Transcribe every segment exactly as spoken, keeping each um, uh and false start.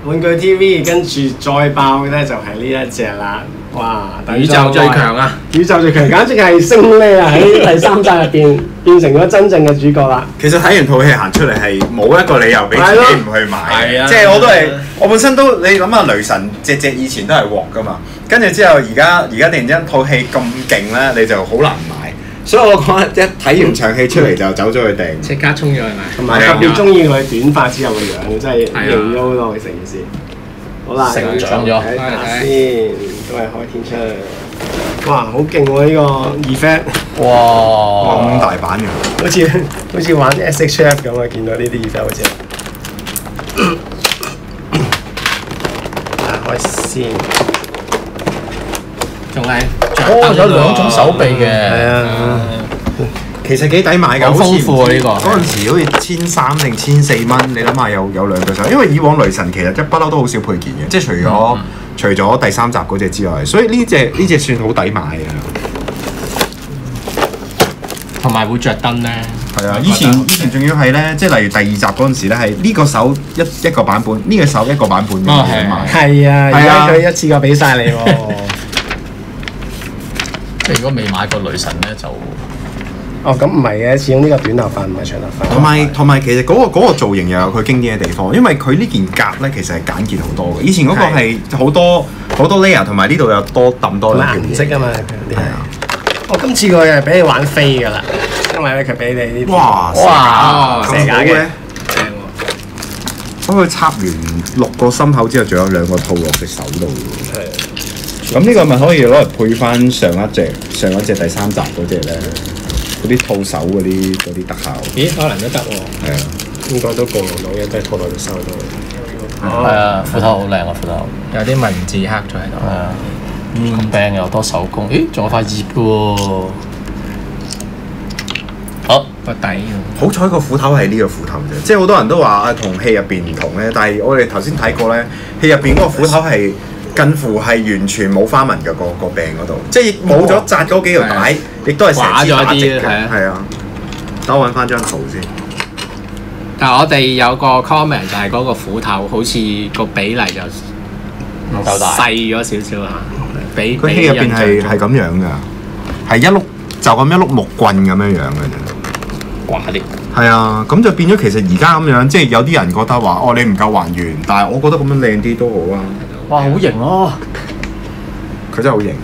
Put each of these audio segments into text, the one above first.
玩具 T V， 跟住再爆咧就係呢一隻啦。哇！ 宇宙最強啊！ 宇宙最強，簡直係升呢啊！喺第三集入邊變成咗真正嘅主角啦。 其實睇完套戲行出嚟係冇一個理由俾自己唔去買嘅，即係我都係我本身都你諗下雷神隻隻以前都係鑊噶嘛，跟住之後而家而家突然之間套戲咁勁咧，你就好難買。所以我講一睇完場戲出嚟就走咗去訂， 即刻衝咗去買。 同埋特別中意佢短髮之後嘅樣，真係型咗好多成件事。好啦， 成長咗。 睇下先，都係開天窗。哇，好勁喎！呢個 effect， 哇， 咁大版嘅， 好似好似玩 S H F 咁啊！見到呢啲 effect 好似。打開先。 仲係哦，有兩種手臂嘅， 係啊。 其實幾抵買㗎， 好豐富啊！呢個嗰陣時好似千三定千四蚊，你諗下有有兩對手，因為以往雷神其實一不嬲都好少配件嘅，即係除咗、嗯、除咗第三集嗰隻之外，所以呢隻呢隻算好抵買啊！ 同埋會着燈咧， 係啊！以前以前仲要係咧，即係例如第二集嗰陣時咧，係呢個手一一個版本，呢、這個手一個版本嘅嘛。 係啊，而家佢一次過俾晒你喎。 即係如果未買過雷神咧，就哦咁唔係嘅，始終呢個短頭髮唔係長頭髮。 同埋同埋其實嗰、那個那個造型又有佢經典嘅地方，因為佢呢件甲咧其實係簡潔好多嘅。以前嗰個係好多好多 layer， 同埋呢度有多揼多兩條顏色啊嘛。係啊。 我今次佢係俾你玩飛㗎啦，因為咧佢俾你呢啲。 哇！ 哇！ 咁好嘅。 正喎。咁佢插完六個心口之後，仲有兩個套落隻手度。係。咁呢個咪可以攞嚟配翻上一隻上一隻第三集嗰隻咧，嗰啲套手嗰啲嗰啲特效。 咦？可能都得喎。 係啊， 應該都共用到嘅，都係套落隻手度。 係啊，斧頭好靚啊，斧頭。 有啲文字刻咗喺度。 係啊。咁病又多手工，咦？仲有塊葉嘅喎。好個底。 好彩個斧頭係呢個斧頭啫，即係好多人都話啊，同戲入邊唔同咧。但係我哋頭先睇過咧，戲入邊嗰個斧頭係近乎係完全冇花紋嘅個個柄嗰度，即係冇咗紮嗰幾條帶，亦都係成支打直嘅。係啊，等我揾翻張圖先。 但係我哋有個 comment 就係嗰個斧頭好似個比例就唔夠大， 細咗少少啊。比佢戲入邊係係咁樣㗎，係一碌就咁一碌木棍咁樣樣嘅啫。 掛裂。 係啊，咁就變咗其實而家咁樣，即係有啲人覺得話哦你唔夠還原，但係我覺得咁樣靚啲都好啊。 哇！好型咯， 佢真係好型。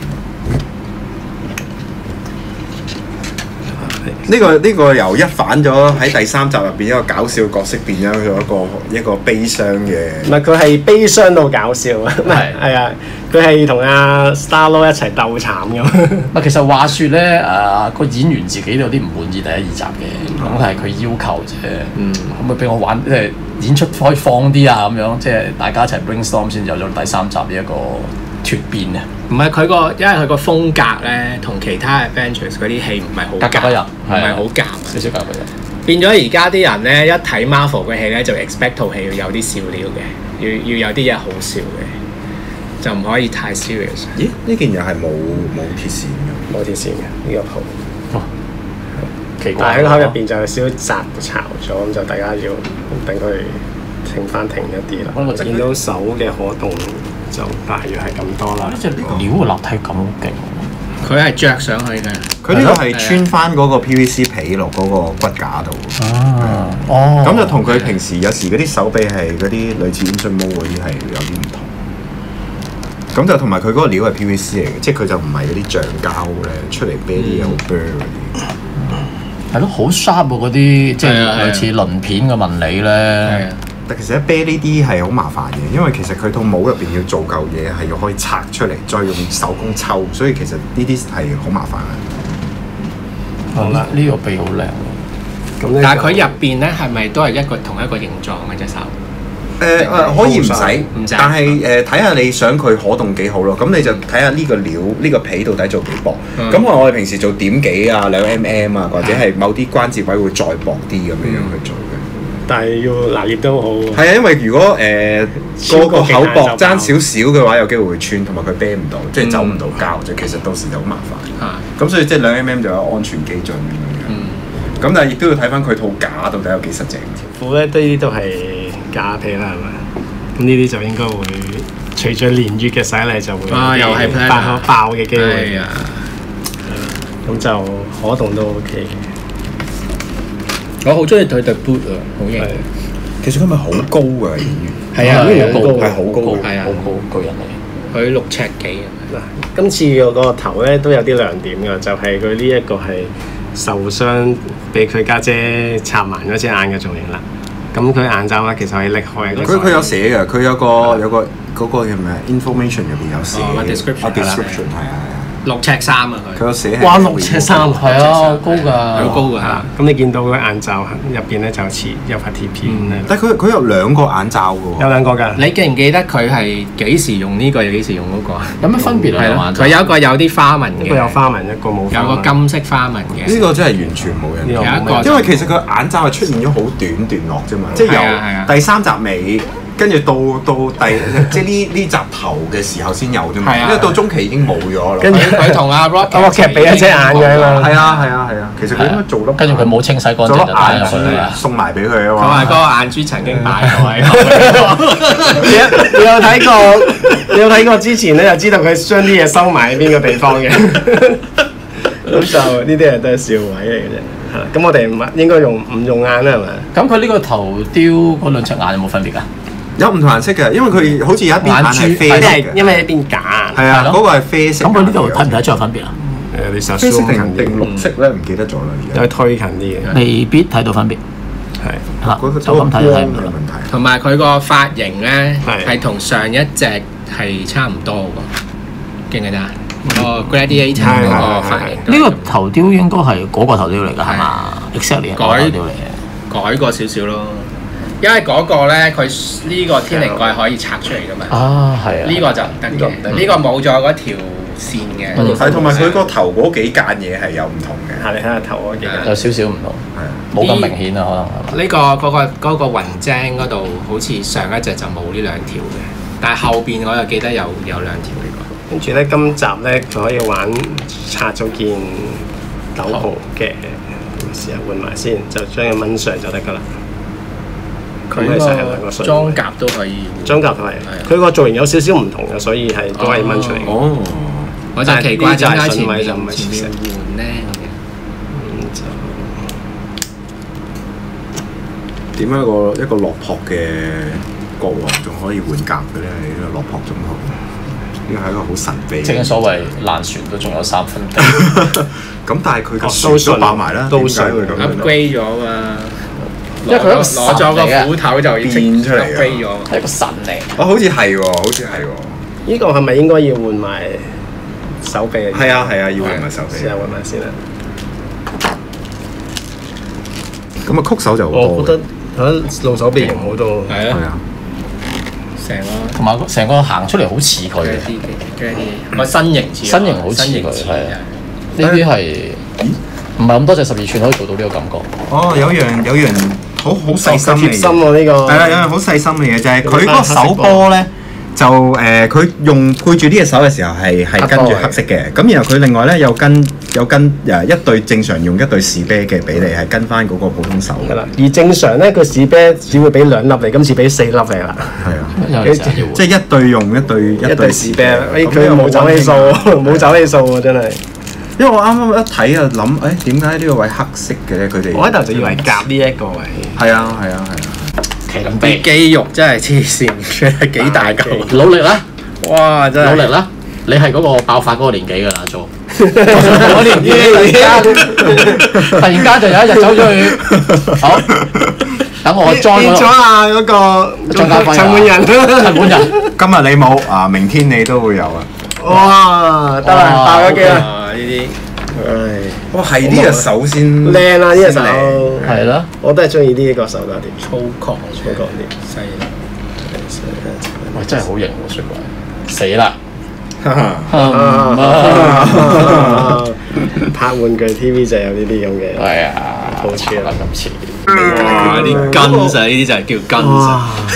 呢、這個呢、這個由一反咗喺第三集入邊一個搞笑角色變咗做一個一個悲傷嘅。 唔係佢係悲傷到搞笑啊！係係啊，佢係同阿 Star-Lord 一齊鬥慘咁。 唔其實話説咧，誒、呃、個演員自己都有啲唔滿意第一二集嘅，咁係佢要求啫。嗯，可唔可以俾我玩即係演出可以放啲啊咁樣，即係大家一齊 brainstorm 先有咗第三集呢一個脫變啊！ 唔係佢個，因為佢個風格咧，同其他 Avengers 嗰啲戲唔係好格格不入， 唔係好夾， 少少格格不入。 變咗而家啲人咧，一睇 Marvel 嘅戲咧，就 expect 套戲要有啲笑料嘅，要要有啲嘢好笑嘅，就唔可以太 serious。 咦？呢件又係冇冇鐵線嘅， 冇鐵線嘅呢個鋪。 哦，奇怪。 但喺個口入邊就有少少雜巢咗，咁就大家要等佢停翻停一啲啦。我見到手嘅可動。就大約係咁多啦。 呢隻料嘅立體感好勁， 佢係着上去嘅。 佢呢個係穿翻嗰個 P V C 皮落嗰個骨架度。 啊，哦。 咁就同佢平時有時嗰啲手臂係嗰啲類似軟水毛嗰啲係有啲唔同。咁就同埋佢嗰個料係 P V C 嚟嘅，即係佢就唔係嗰啲橡膠咧，出嚟啤啲嘢好 burr 嗰啲。 係咯，好 sharp 喎嗰啲，即係類似鱗片嘅紋理咧。 但其實一啤呢啲係好麻煩嘅，因為其實佢套帽入邊要做嚿嘢係要可以拆出嚟，再用手工抽，所以其實呢啲係好麻煩嘅。 好啦，呢個鼻好靚喎。 咁但係佢入邊咧係咪都係一個同一個形狀嘅隻手？ 誒誒可以唔使，但係誒睇下你想佢可動幾好咯。咁你就睇下呢個料呢、呢個皮到底做幾薄。咁、嗯、我哋平時做點幾啊兩 mm 啊，或者係某啲關節位會再薄啲咁樣樣去做嘅。 但係要拿捏都好。 係啊，因為如果誒個個口薄爭少少嘅話，有機會會穿，同埋佢啤唔到，即係走唔到膠，就、嗯、其實到時就好麻煩。咁、嗯、所以即係兩 mm 就有安全基準咁樣。咁、嗯、但係亦都要睇翻佢套架到底有幾實淨。 褲咧，呢啲都係假皮啦，係咪？ 咁呢啲就應該會隨住年月嘅洗禮就會啊又係 planner 爆爆嘅機會。 係啊， 咁就可動都 OK 嘅。 我好中意佢對 boot 啊，好型。 其實佢咪好高㗎演員， 係啊， 好高係好高係啊好高巨人嚟。 佢六尺幾啊。 嗱，今次嗰個頭咧都有啲亮點㗎，就係佢呢一個係受傷，俾佢家姐插埋咗隻眼嘅造型啦。咁佢眼罩咧其實可以拎開嘅。 佢佢有寫嘅，佢有個有個嗰個叫咩 information 入邊有寫哦個 description 啊 description 係啊係啊， 六尺三啊佢。 佢有寫係哇六尺三係啊，好高㗎， 好高㗎係啦，咁你見到個眼罩入邊咧就似有塊貼片咧， 但係佢佢有兩個眼罩嘅喎， 有兩個㗎。 你記唔記得佢係幾時用呢個，幾時用嗰個啊？ 有咩分別啊？ 係咯， 兩眼罩佢有一個有啲花紋嘅， 一個有花紋，一個冇花紋。 有個金色花紋嘅。 呢個真係完全冇人用。 呢個有一個因為其實佢眼罩係出現咗好短段落啫嘛，即係係啊係啊由第三集尾，跟住到到第即係呢呢集頭嘅時候先有啫嘛， 係啊因為到中期已經冇咗啦。 跟住佢佢同阿 Rock 嗰個劇俾一隻眼嘅嘛。 係啊係啊係啊，其實佢應該做得跟住佢冇清洗乾淨做就戴入去粒眼珠啦。 送埋俾佢啊佢嘛。 話嗰個眼珠曾經擺過喺度。 你有你有睇過？你有睇過之前咧，就知道佢將啲嘢收埋喺邊個地方嘅。咁就呢啲係都係笑位嚟嘅啫。係啦，咁我哋唔應該用唔用眼啦，係咪？ 咁佢呢個頭雕嗰兩隻眼有冇分別㗎？ 有唔同顏色嘅，因為佢好似有一邊眼係啡即色嘅， 係因為一邊假。 係啊， 係咯嗰個係啡色。 咁佢呢度睇唔睇得出有分別啊？ 誒，你實啡色 zoom 近定定啲， 綠色咧？唔記得咗啦，而家。 再推近啲嘅。 未必睇到分別。 係。 嚇， 嗰個就咁睇就睇唔到啦。 嘅問題。 同埋佢個髮型咧係係同上一隻係差唔多㗎，記唔記得啊？個 Gladiator 嗰個髮型。 呢個頭雕應該係嗰個頭雕嚟㗎，係嘛？exactly 係嗰個頭雕嚟嘅。 改過少少咯，因為嗰個咧佢呢個天靈蓋可以拆出嚟㗎嘛， 啊，係啊。 呢個就唔得嘅，呢個冇咗嗰條線嘅。 係同埋佢個頭嗰幾間嘢係有唔同嘅。 下你睇下頭嗰幾個。 有少少唔同， 係啊。 冇咁明顯啊，可能係嘛？ 呢個嗰個嗰個雲精嗰度好似上一隻就冇呢兩條嘅，但係後邊我又記得有有兩條呢個。 跟住咧，今集咧佢可以玩拆咗件斗篷嘅，試下換埋先，就將佢掹上就得㗎啦。 佢咁其實係兩個個順裝甲都可以， 裝甲係，佢個造型有少少唔同嘅，所以係都可以掹出嚟嘅。 哦。 我就奇怪點解前面但係呢就係順位就唔係前面實換咧咁嗯就點解一個一個落魄嘅國王仲可以換甲嘅咧？呢個落魄總統，呢個係一個好神秘。 正所謂爛船都仲有三分地。 咁但係佢個哦船都爆埋啦， 都點解會咁樣 upgrade 咗嘛， 因為佢一個攞咗個斧頭就已經變出嚟㗎 upgrade 咗。 係一個神嚟。 哦，好似係喎，好似係喎。 呢個係咪應該要換埋手臂？ 係啊係啊，要換埋手臂。 試下換埋先啦。 咁啊，曲手就好多。 我覺得覺得露手臂型好多。 係啊， 係啊， 成個同埋成個行出嚟好似佢嘅， Gladiator 個身形似， 身形好似身形佢係啊似啊。 呢啲係唔係咁多隻十二寸可以做到呢個感覺。 哦，有樣有樣好好細心嘅貼心嘢。 喎呢個。 係啦，有樣好細心嘅嘢就係佢嗰個手波咧，就誒佢用配住呢隻手嘅時候係係跟住黑色嘅，咁然後佢另外咧有跟有跟誒一對正常用一對士啤嘅比例係跟翻嗰個普通手。 係啦，而正常咧個士啤只會俾兩粒你，今次俾四粒你啦。 係啊， 有陣時要換即係一對用一對一對士啤， 咁誒佢冇走起數，冇走起數喎真係。 因為我啱啱一睇啊諗，誒點解呢個位黑色嘅咧？佢哋我喺頭就以為夾呢一個位。 係啊係啊係啊， 麒麟啲臂， 肌肉真係黐線，佢係幾大嚿。 努力啦， 哇！真係努力啦！你係嗰個爆發嗰個年紀㗎啦，做。 我年紀突然間就有一日走咗去，好，等我裝變咗嗰啊嗰個張家輝啊陳滿人。 陳滿人， 今日你冇啊，明天你都會有啊！ 哇！得啦， 哇爆咗機啦！ 啊！呢啲唉， 哇，係呢隻手先靚啦呢隻手， 係啦， 我都係中意呢個手多啲， 粗獷粗獷啲。 犀利。 喂，真係好型喎，雪櫃，死啦！ 啊拍玩具 T V 就有呢啲咁嘅。 係啊， 好處啦今次。 哇！啲根仔呢啲就係叫根仔。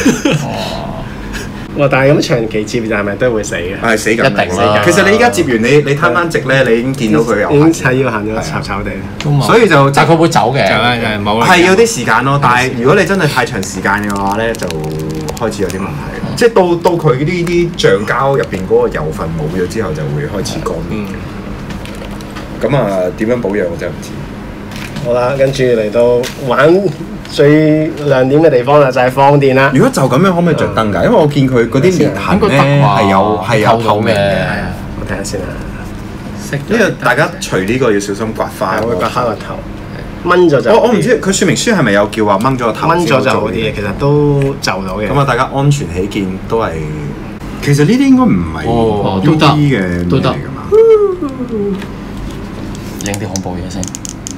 哇！但係咁長期接就係咪都會死嘅？ 係死緊， 一定啦其實你依家接完你你攤翻直咧，你已經見到佢有已經行， 係要行咗炒炒地。 所以就但係佢會走嘅， 就係就係冇啦。 係有啲時間咯。但係如果你真係太長時間嘅話咧，就開始有啲問題。 即係到到佢呢啲橡膠入邊嗰個油分冇咗之後，就會開始乾。 嗯。 咁啊，點樣保養我真係唔知。 好啦，跟住嚟到玩最亮點嘅地方啦，就係放電啦。 如果就咁樣，可唔可以着燈㗎？因為我見佢嗰啲裂痕咧係有係有透明嘅。 我睇下先啦。 呢個大家除呢個要小心刮花。 會刮花個頭。掹咗就。 我我唔知佢說明書係咪有叫話掹咗個頭？ 掹咗就好啲嘅，其實都就到嘅。 咁啊，大家安全起見都係。其實呢啲應該唔係 U V 嘅都得嚟㗎嘛。 影啲恐怖嘢先。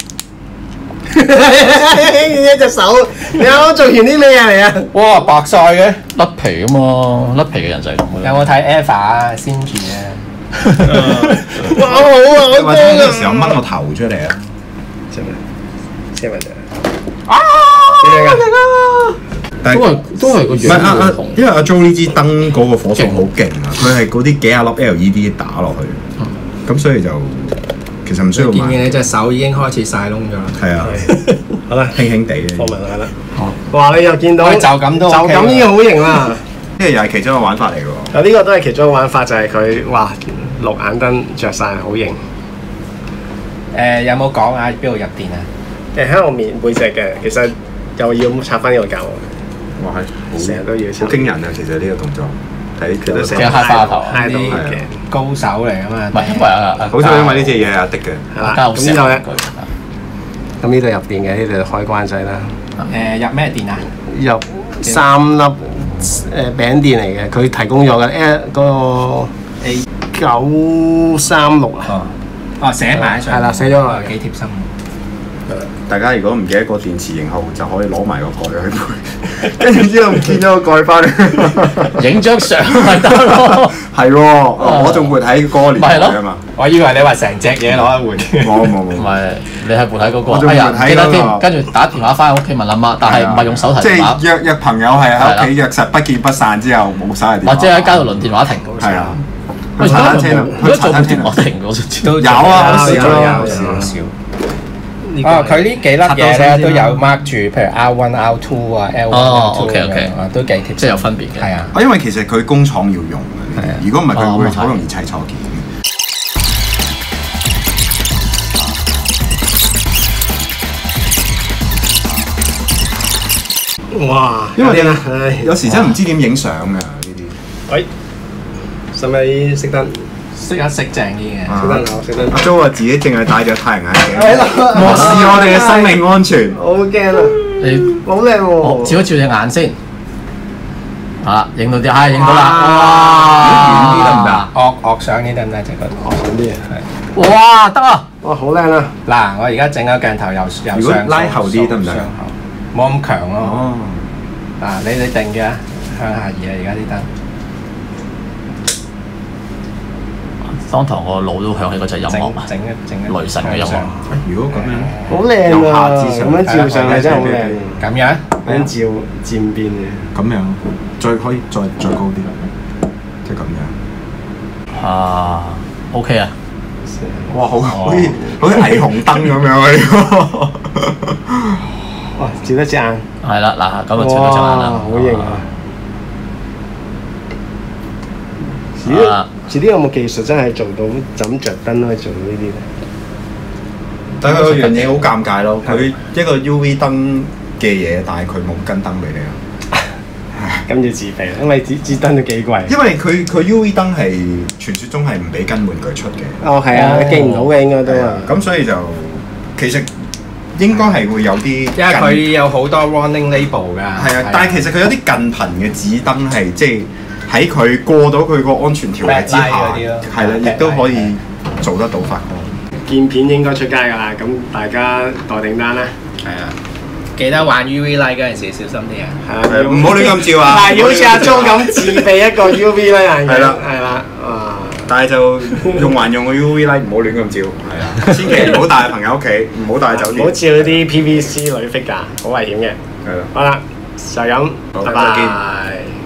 一隻手，你啱啱做完啲咩嘢嚟啊？ 哇，白晒嘅！ 甩皮啊嘛，甩皮嘅人就係咁嘅。 有冇睇 Eva 啊？先住啊！ 哇，好啊，好或者呢個時候掹個頭出嚟啊！ 真係，真係真係。 啊！ 點解但都係都係個唔係啊啊樣唔同， 因為阿 Jo 呢支燈嗰個火數好勁啊，佢係嗰啲幾廿粒 L E D 打落去，咁所以就其實唔需要買。 見見你隻手已經開始晒窿咗啦。 係啊， 好啦， 輕輕地嘅。 放埋落啦。哇！你又見到喂就咁都就 OK 咁已經好型啦。 呢個又係其中一個玩法嚟㗎喎。 啊！呢個都係其中一個玩法，就係佢哇綠眼燈着晒好型。 誒有冇講啊？邊度入電啊？ 誒喺我面背脊嘅，其實又要插翻呢個膠， 哇係， 成日都要插。 好驚人啊！其實呢個動作，睇佢都成日揩花頭揩到啲嘅。 高手嚟㗎嘛。 唔係因為啊， 好彩因為呢隻嘢係阿的嘅。 係啦， 交咁呢度咧，咁呢度入電嘅，呢度開關掣啦。 誒入咩電啊？ 入三粒誒餅電嚟嘅，佢提供咗嘅 A 嗰個 A 九三六啊。 哦，寫埋上。 係啦寫咗落嚟幾貼心。 大家如果唔記得個電池型號，就可以攞埋個蓋去配，跟住之後唔見咗個蓋翻嚟， 影張相咪得咯。 係喎，我仲會睇嗰個年代啊嘛。 我以為你話成隻嘢攞一換。 冇冇冇。 唔係，你係活喺嗰個， 我仲哎呀活喺嗰個記得添，跟住打電話翻屋企問阿媽，但係唔係用手提即電話係，約約朋友係喺屋企約實不見不散之後冇手提電話， 或者喺街度輪電話亭。 係啊。 喂， 去茶餐廳啊， 如果做部去茶餐廳電話亭，我就知。 都有啊，好少有咯有少少。 呢個哦，佢呢幾粒插到嘢咧先都有 mark 住，譬如 R one、R two 啊、L one、 哦 L two 咁 OK，OK 樣啊，都幾貼心。 即係有分別嘅。 係啊。 啊，因為其實佢工廠要用嘅， 係啊如果唔係佢會哦咁啊係好容易砌錯件。 哇！ 因為啲啦，唉， 有時真係唔知點影相㗎呢啲。 喂，使唔使熄燈？ 識一識正啲嘅。 熄燈啊！熄燈阿 Jo 話自己淨係戴咗太陽眼鏡， 係啦漠視我哋嘅生命安全。 好驚啊！ 你好靚哦喎！ 照一照隻眼先。啊，影到啲，係影到啦。 遠啲得唔得啊？ 惡惡相啲得唔得？隻腳惡上啲啊！ 係。 哇，得啊！ 哇，好靚啊！ 嗱，我而家整個鏡頭又又如果上拉後啲得唔得上後冇咁強咯。 哦， 嗱，你你定嘅向下移啊！而家啲燈。 當堂個腦都響起嗰隻音整樂啊， 整一整一雷神嘅音樂。 如果咁樣， 好靚由啊！ 下至上咁樣照上去真係好靚， 咁樣。 咁樣照漸變嘅。 咁樣再可以再再高啲，即係咁樣。 啊，OK 啊， 哇，好好似好似霓虹燈咁樣啊！呢個哇！照得隻眼。 係啦，嗱，咁啊，照到隻眼啦， 好型啊！遲啲啊遲啲有冇技術真係做到就咁着燈可以做到呢啲咧？ 但係佢有樣嘢好尷尬咯，佢一個 U V 燈嘅嘢，但係佢冇跟燈俾你啊！ 咁要自備啦，因為支支燈都幾貴。 因為佢佢 U V 燈係傳説中係唔俾跟玩具出嘅， 哦，係啊，你記唔到嘅應該都啊。 咁所以就其實應該係會有啲，因因為佢有好多 warning label 㗎。 係啊，但係其實佢有啲近頻嘅指燈係即係喺佢過到佢個安全條例之下， Backlight 嗰啲咯係啦，亦都可以做得到發光。 見片應該出街㗎啦，咁大家待定單啦。 係啊，記得玩 U V light 嗰陣時小心啲啊！ 係啊， 唔好亂咁照啊！ 嗱，要好似阿鐘咁自備一個 U V 啦，人係啦係啦，哇！ 但係就用還用個 U V light，唔好亂咁照，係啊，千祈唔好帶朋友屋企，唔好帶酒店， 唔好照啲 P V C 女 figure，好危險嘅。 係啦。 好啦，就咁，拜好再見拜。